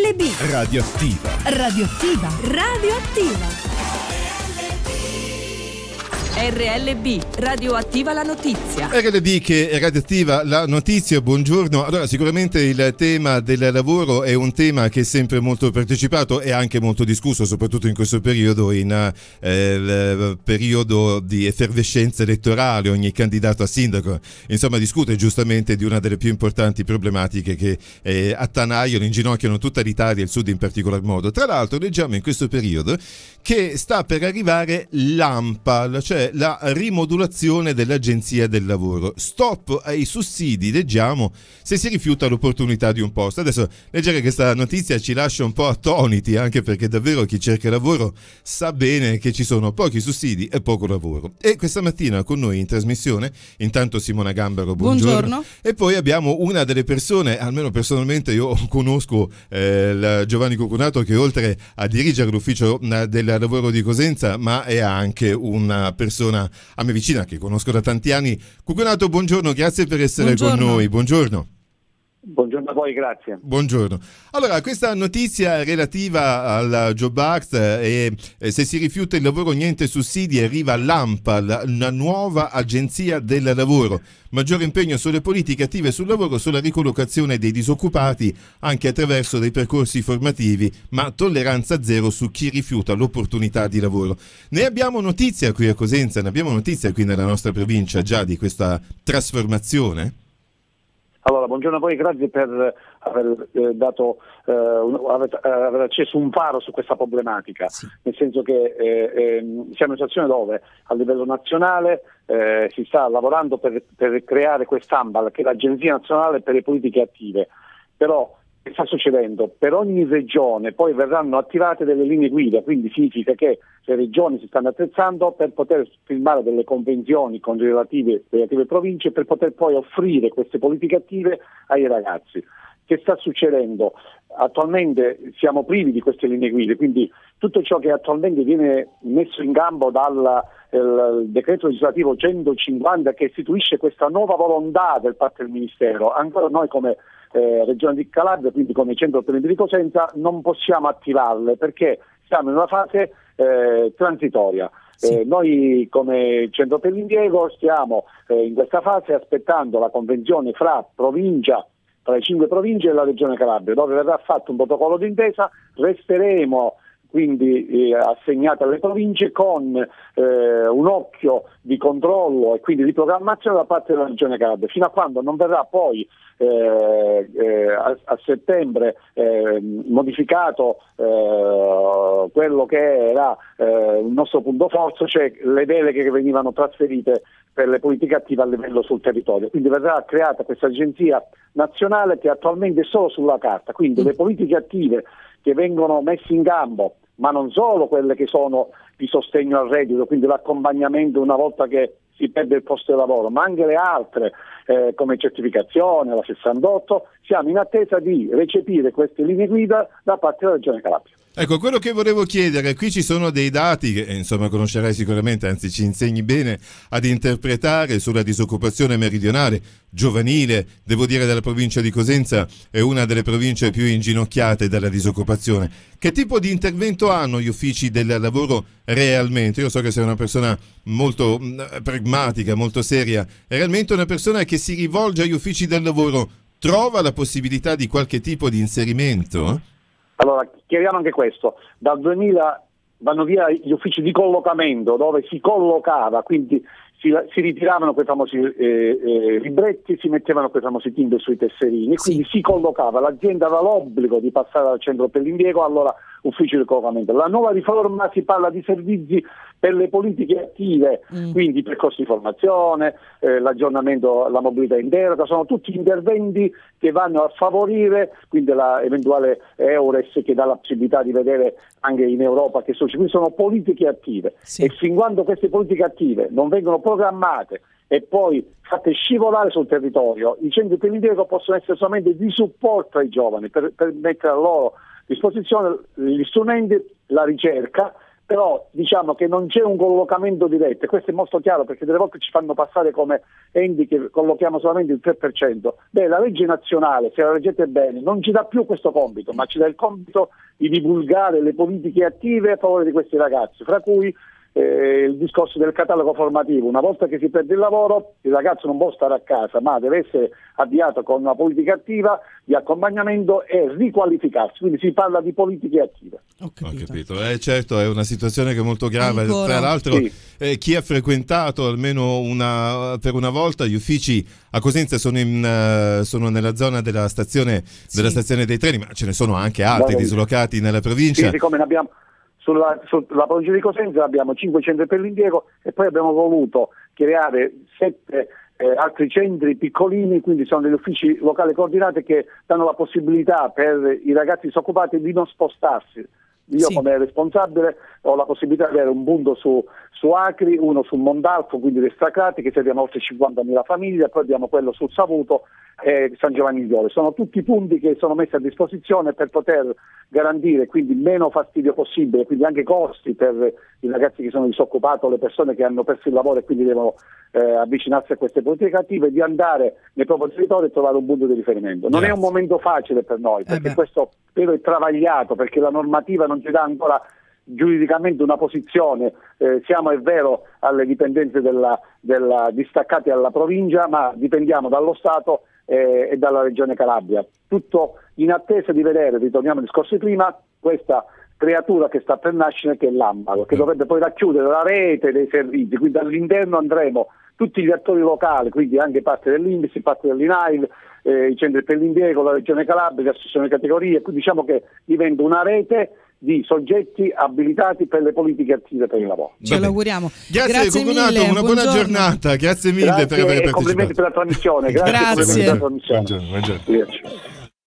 RLB Radioattiva. Radioattiva. Radioattiva. RLB, radioattiva la notizia. RLB che è radioattiva la notizia, buongiorno. Allora, sicuramente il tema del lavoro è un tema che è sempre molto partecipato e anche molto discusso, soprattutto in questo periodo, in periodo di effervescenza elettorale. Ogni candidato a sindaco, insomma, discute giustamente di una delle più importanti problematiche che attanagliano, inginocchiano tutta l'Italia e il Sud in particolar modo. Tra l'altro, leggiamo in questo periodo che sta per arrivare l'ANPAL, cioè la rimodulazione dell'Agenzia del Lavoro. Stop ai sussidi, leggiamo, se si rifiuta l'opportunità di un posto. Adesso leggere questa notizia ci lascia un po' attoniti, anche perché davvero chi cerca lavoro sa bene che ci sono pochi sussidi e poco lavoro. E questa mattina con noi in trasmissione, intanto Simona Gambaro, buongiorno. E poi abbiamo una delle persone, almeno personalmente io conosco Giovanni Cucunato, che oltre a dirigere l'ufficio del lavoro di Cosenza, ma è anche una persona a me vicina che conosco da tanti anni. Cucunato, buongiorno, grazie per essere con noi. Buongiorno. Buongiorno a voi, grazie. Buongiorno. Allora, questa notizia relativa al Job Act e se si rifiuta il lavoro niente sussidi, arriva l'ANPAL, una nuova agenzia del lavoro. Maggiore impegno sulle politiche attive sul lavoro, sulla ricollocazione dei disoccupati anche attraverso dei percorsi formativi, ma tolleranza zero su chi rifiuta l'opportunità di lavoro. Ne abbiamo notizia qui a Cosenza, ne abbiamo notizia qui nella nostra provincia già di questa trasformazione? Allora, buongiorno a voi, grazie per aver aver acceso un faro su questa problematica, sì. Nel senso che siamo in una situazione dove a livello nazionale si sta lavorando per creare quest'ANPAL, che è l'Agenzia Nazionale per le Politiche Attive, però che sta succedendo? Per ogni regione poi verranno attivate delle linee guida, quindi significa che le regioni si stanno attrezzando per poter firmare delle convenzioni con le relative province per poter poi offrire queste politiche attive ai ragazzi. Che sta succedendo? Attualmente siamo privi di queste linee guida, quindi tutto ciò che attualmente viene messo in campo dal decreto legislativo 150 che istituisce questa nuova volontà del parte del Ministero, ancora noi come Regione di Calabria, quindi come Centro per l'Impiego di Cosenza, non possiamo attivarle perché siamo in una fase transitoria. Sì. Noi come Centro per l'Impiego stiamo in questa fase aspettando la convenzione fra le 5 province e la Regione Calabria, dove verrà fatto un protocollo d'intesa. Resteremo quindi assegnate alle province con un occhio di controllo e quindi di programmazione da parte della Regione Calabria, fino a quando non verrà poi a settembre modificato quello che era il nostro punto forza, cioè le deleghe che venivano trasferite per le politiche attive a livello sul territorio. Quindi verrà creata questa agenzia nazionale che attualmente è solo sulla carta, quindi le politiche attive che vengono messe in campo, ma non solo quelle che sono di sostegno al reddito, quindi l'accompagnamento una volta che si perde il posto di lavoro, ma anche le altre come certificazione, la 68, siamo in attesa di recepire queste linee guida da parte della Regione Calabria. Ecco, quello che volevo chiedere, qui ci sono dei dati che insomma conoscerai sicuramente, anzi ci insegni bene ad interpretare sulla disoccupazione meridionale, giovanile, devo dire della provincia di Cosenza è una delle province più inginocchiate dalla disoccupazione. Che tipo di intervento hanno gli uffici del lavoro realmente? Io so che sei una persona molto pragmatica, molto seria, è realmente una persona che si rivolge agli uffici del lavoro, trova la possibilità di qualche tipo di inserimento? Allora, chiariamo anche questo, dal 2000 vanno via gli uffici di collocamento dove si collocava, quindi si ritiravano quei famosi libretti, si mettevano quei famosi timber sui tesserini, quindi si collocava, l'azienda aveva l'obbligo di passare al centro per l'impiego, allora ufficio di collocamento. La nuova riforma si parla di servizi per le politiche attive, quindi percorsi di formazione, l'aggiornamento, la mobilità interna, sono tutti interventi che vanno a favorire quindi la eventuale EURES che dà la possibilità di vedere anche in Europa che quindi sono politiche attive e fin quando queste politiche attive non vengono programmate e poi fatte scivolare sul territorio, i centri per l'impiego possono essere solamente di supporto ai giovani per mettere a loro disposizione gli strumenti, la ricerca però diciamo che non c'è un collocamento diretto, e questo è molto chiaro perché delle volte ci fanno passare come enti che collochiamo solamente il 3%. La legge nazionale, se la leggete bene, non ci dà più questo compito, ma ci dà il compito di divulgare le politiche attive a favore di questi ragazzi, fra cui il discorso del catalogo formativo. Una volta che si perde il lavoro, il ragazzo non può stare a casa, ma deve essere avviato con una politica attiva di accompagnamento e riqualificarsi, quindi si parla di politiche attive. Ho capito. Certo, è una situazione che è molto grave. Ancora. Tra l'altro chi ha frequentato almeno per una volta gli uffici a Cosenza sono nella zona della stazione dei treni, ma ce ne sono anche altri dislocati nella provincia. Sì, siccome ne abbiamo sulla provincia di Cosenza abbiamo 5 centri per l'impiego e poi abbiamo voluto creare 7 altri centri piccolini, quindi sono degli uffici locali coordinati che danno la possibilità per i ragazzi disoccupati di non spostarsi. Io come responsabile ho la possibilità di avere un punto su Acri, uno su Mondalfo, quindi le Stracrati, che serviamo oltre 50.000 famiglie, poi abbiamo quello sul Savuto e San Giovanni di Viole. Sono tutti punti che sono messi a disposizione per poter garantire quindi meno fastidio possibile, quindi anche costi per i ragazzi che sono disoccupati o le persone che hanno perso il lavoro e quindi devono avvicinarsi a queste politiche attive, di andare nei propri territori e trovare un punto di riferimento. Non è un momento facile per noi, perché questo però è travagliato, perché la normativa non ci dà ancora giuridicamente una posizione. Siamo, è vero, alle dipendenze distaccati alla provincia, ma dipendiamo dallo Stato e dalla Regione Calabria. Tutto in attesa di vedere, ritorniamo al discorso di prima, questa creatura che sta per nascere, che è l'ANPAL, che dovrebbe poi racchiudere la rete dei servizi, quindi all'interno andremo tutti gli attori locali, quindi anche parte dell'INPS, parte dell'INAIL, i centri per l'impiego, la Regione Calabria, l'associazione categorie, quindi diciamo che diventa una rete di soggetti abilitati per le politiche attive per il lavoro. Ce lo auguriamo. Grazie Comunato, una buona giornata, grazie mille per aver partecipato. Complimenti per la trasmissione. Grazie. Buongiorno.